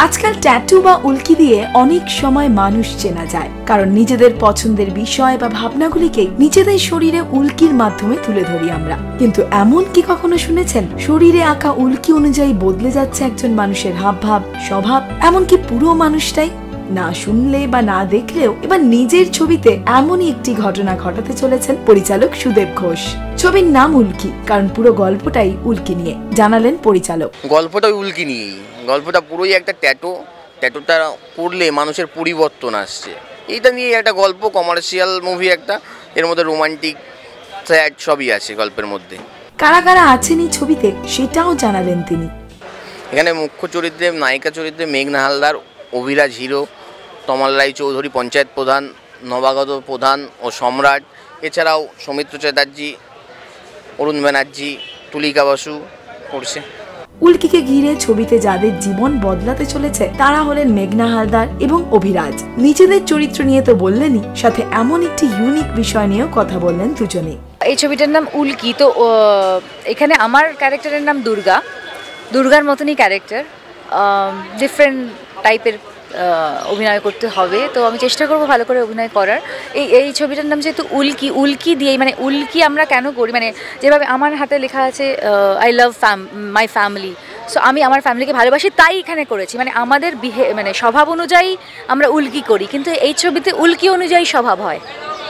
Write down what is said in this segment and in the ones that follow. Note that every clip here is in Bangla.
আজকাল ট্যাটু বা উল্কি দিয়ে অনেক সময় মানুষ চেনা যায়, কারণ নিজেদের পছন্দের বিষয় বা ভাবনাগুলিকে নিজেদের শরীরে উল্কির মাধ্যমে তুলে ধরি আমরা। কিন্তু এমন কি কখনো শুনেছেন শরীরে আঁকা উল্কি অনুযায়ী বদলে যাচ্ছে একজন মানুষের হাবভাব, স্বভাব, এমনকি পুরো মানুষটাই? না শুনলে বা না দেখলেও এবার নিজের ছবিতে এমনই একটি ঘটনা ঘটাতে চলেছেন পরিচালক সুদেব ঘোষ। ছবির নাম উল্কি, কারণ পুরো গল্পটাই উল্কি নিয়ে, জানালেন পরিচালক। গল্পটা উল্কি নিয়েই, গল্পটা পুরোই একটা ট্যাটুটা করলে মানুষের পরিবর্তন আসছে, এইটা নিয়ে একটা গল্প। কমার্শিয়াল মুভি একটা, এর মধ্যে রোমান্টিক, স্যাড সবই আছে গল্পের মধ্যে। কারা কারা আছেন এই ছবিতে সেটাও জানালেন তিনি। এখানে মুখ্য চরিত্রে, নায়িকা চরিত্রে মেঘনা হালদার, অভিরাজ হিরো, তমাল রায় চৌধুরী পঞ্চায়েত প্রধান, নবাগত প্রধান ও সম্রাট, এছাড়াও সৌমিত্র চ্যাটার্জি, অরুণ ব্যানার্জি, তুলিকা বসু করছে। উল্কিকে ঘিরে ছবিতে যাদের জীবন বদলাতে চলেছে তারা হলেন মেঘনা হালদার এবং অভিরাজ। নিজেদের চরিত্র নিয়ে তো বললেনই, সাথে এমন একটি ইউনিক বিষয় নিয়েও কথা বললেন দুজনে। এই ছবিটার নাম উল্কি। তো এখানে আমার ক্যারেক্টারের নাম দুর্গার মতনই ক্যারেক্টার, ডিফারেন্ট টাইপের অভিনয় করতে হবে। তো আমি চেষ্টা করব ভালো করে অভিনয় করার। এই ছবিটার নাম যেহেতু উল্কি দিয়েই, মানে উল্কি আমরা কেন করি, মানে যেভাবে আমার হাতে লেখা আছে I love my family, so আমি আমার ফ্যামিলিকে ভালোবাসি, তাই এখানে করেছি। মানে আমাদের মানে স্বভাব অনুযায়ী আমরা উল্কি করি, কিন্তু এই ছবিতে উল্কি অনুযায়ী স্বভাব হয়।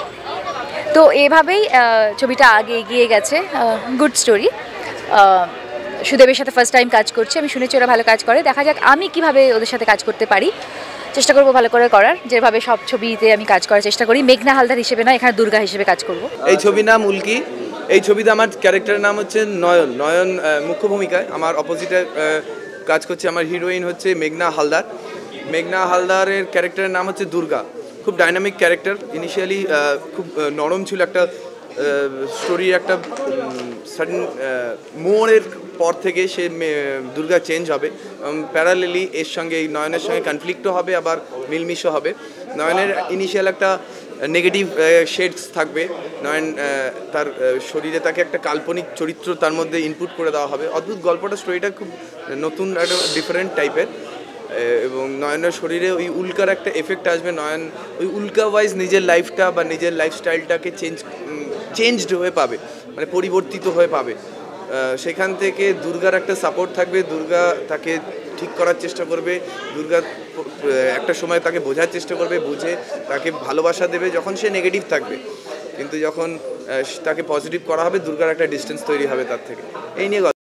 তো এভাবেই ছবিটা আগে এগিয়ে গেছে। Good story. সুদেবের সাথে ফার্স্ট টাইম কাজ করছি, আমি শুনেছি ওরা ভালো কাজ করে। দেখা যাক আমি কিভাবে ওদের সাথে কাজ করতে পারি, চেষ্টা করব ভালো করে করার, যেভাবে সব ছবিতে আমি কাজ করার চেষ্টা করি। মেঘনা হালদার হিসেবে নয়, এখানে দুর্গা হিসেবে কাজ করব। এই ছবির নাম উল্কি। এই ছবিতে আমার ক্যারেক্টারের নাম হচ্ছে নয়ন মুখ্য ভূমিকায়। আমার অপোজিটে কাজ করছে আমার হিরোইন হচ্ছে মেঘনা হালদার। মেঘনা হালদারের ক্যারেক্টারের নাম হচ্ছে দুর্গা। খুব ডাইনামিক ক্যারেক্টার। ইনিশিয়ালি খুব নরম ছিল, একটা স্টোরির একটা সাডেন মোড়ের পর থেকে সে দুর্গা চেঞ্জ হবে। প্যারালেলি এর সঙ্গে, এই নয়নের সঙ্গে কনফ্লিক্টও হবে, আবার মিলমিশও হবে। নয়নের ইনিশিয়াল একটা নেগেটিভ শেডস থাকবে। নয়ন তার শরীরে তাকে একটা কাল্পনিক চরিত্র তার মধ্যে ইনপুট করে দেওয়া হবে। অদ্ভুত গল্পটা, স্টোরিটা খুব নতুন, একটা ডিফারেন্ট টাইপের। এবং নয়নের শরীরে ওই উল্কার একটা এফেক্ট আসবে। নয়ন ওই উল্কা ওয়াইজ নিজের লাইফটা বা নিজের লাইফস্টাইলটাকে চেঞ্জড হয়ে পাবে, মানে পরিবর্তিত হয়ে পাবে। সেখান থেকে দুর্গার একটা সাপোর্ট থাকবে। দুর্গা তাকে ঠিক করার চেষ্টা করবে। দুর্গা একটা সময় তাকে বোঝার চেষ্টা করবে, বুঝে তাকে ভালোবাসা দেবে যখন সে নেগেটিভ থাকবে। কিন্তু যখন তাকে পজিটিভ করা হবে, দুর্গার একটা ডিস্টেন্স তৈরি হবে তার থেকে। এই নিয়ে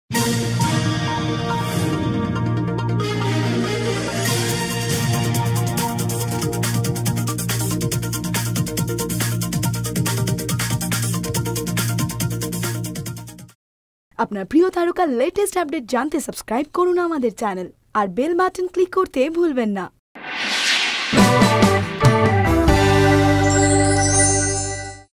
আপনার প্রিয় তারকার লেটেস্ট আপডেট জানতে সাবস্ক্রাইব করুন আমাদের চ্যানেল, আর বেল বাটন ক্লিক করতে ভুলবেন না।